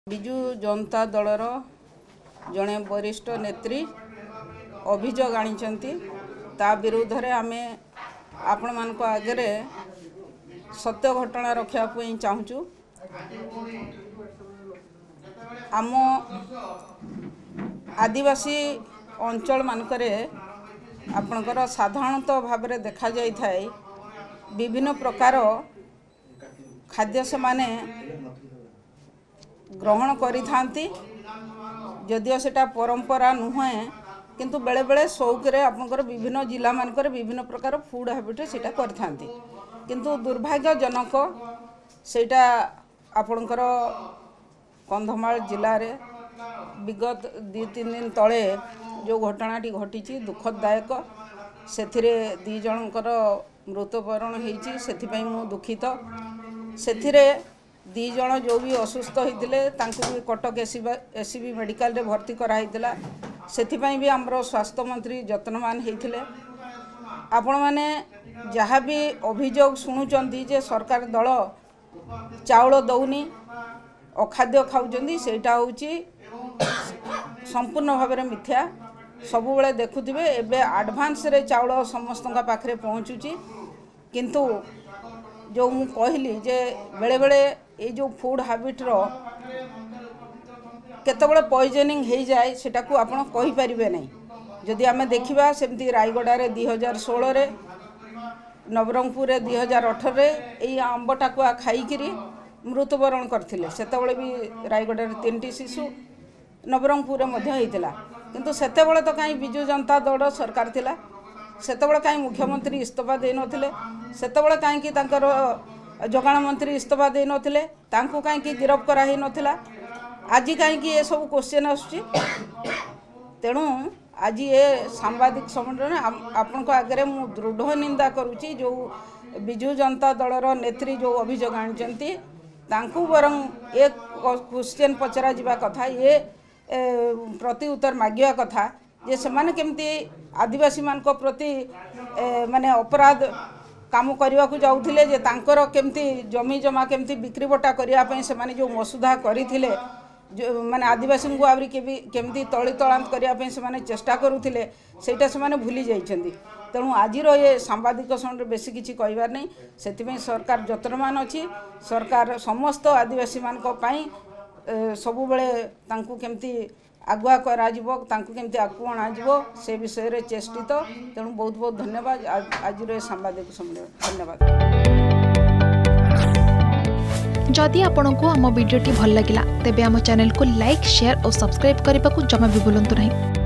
बिजु जनता दलर जड़े वरिष्ठ नेत्री अभियोग आनी ता विरुद्ध रे आमे आपण मान आगे सत्य घटना रखापी चाहूँ। आम आदिवासी अंचल मानकरे आपणकर साधारणतः भाव में देखा जाई थाए विभिन्न प्रकार खाद्य से माने ग्रहण करी थांती जदियो सेटा परंपरा नुहे किंतु बेले बेले शौकरे आपनकर विभिन्न जिला मानकर विभिन्न प्रकार फूड हैबिट सेटा करि थांती किंतु दुर्भाग्यजनक सेटा आपनकर कंधमाल जिले रे विगत 2-3 दिन तले जो घटनाटी घटी दुखदायक सेथिरे 2 जनकर मृत्युवरण होईची सेथिपई मु दुखित। सेथिरे 2 जन जो भी असुस्थ होते भी कटक एसीबी मेडिकल रे भर्ती कराइला सेथिपई भी हमरो स्वास्थ्य मंत्री यत्नवान होते। आपण माने जहाँ भी अभियोग शुणुचंती जे सरकार दल चाउल दौनी अखाद्य खाऊचंती सेटा होची संपूर्ण भाव में मिथ्या। सबु बेले देखुथिबे एबे एडवांस रे चाउल समस्तका पाखरे पहुँचुची किंतु जो मु कहली जे बेले बेले ये जो फूड हैबिट रो केतबळे पॉइजनिंग हो जाए सेटा को आपण कहि परिबे नहीं। जदि आमे देखिबा सेमती रायगड़ा रे 2016 रे नवरंगपुर रे 2018 रे एई आंबटाकुआ खाइकिरी मृत्युवरण करथिले सेतबळे भी रायगड़ा रे 3टी शिशु नवरंगपुर मध्ये होइतिला किंतु सेतबळे तो काई बिजु जनता दल सरकार थिला सेतबळे काई मुख्यमंत्री इस्तीफा दे नथिले सेतबळे काई कि तांकर जोगाण मंत्री इस्तीफा दे नथिले तांको काई कि गिरफ करा ही नथिला आज काई कि ये सब क्वेश्चन आसुची। तेणु आज ये सांबादिक सम्मेलन आपण को आगे मु दृढ़ निंदा करूची जो बिजु जनता दलर नेत्री जो अभियोग आनिचंती तांको बरं एक क्वेश्चन पचरा जिबा कथा ये प्रति उत्तर मागिया कथा जे सेमाने केमती आदिवासी मान को प्रति माने अपराध काम करने को जाऊले जे तांकर केमती जमी जमा केमती बिक्री बटा करने से माने जो मसुदा करथिले जो माने आदिवासी को आवरी केमती तली तलांत करने से माने चेष्टा करुथिले सेटा से माने भूली जाइछंती। तेणु आज ये सांबादिक समय बेसी किछि कहबार नहीं सेतिपई सरकार यत्नवान अछि। सरकार समस्त आदिवासी मान को पई सबु बेले तांकु केमती आगुआ कराजिबो तांकु केमती आगु अणाजिबो से विषय रे चेष्टित। तेणु बहुत बहुत धन्यवाद आज सांबादिक सम्मेलन धन्यवाद। जदि आपंक आम भिडी भल लगा तेब आम चैनल को लाइक शेयर और सब्सक्राइब करने को जमा भी भूलु नहीं।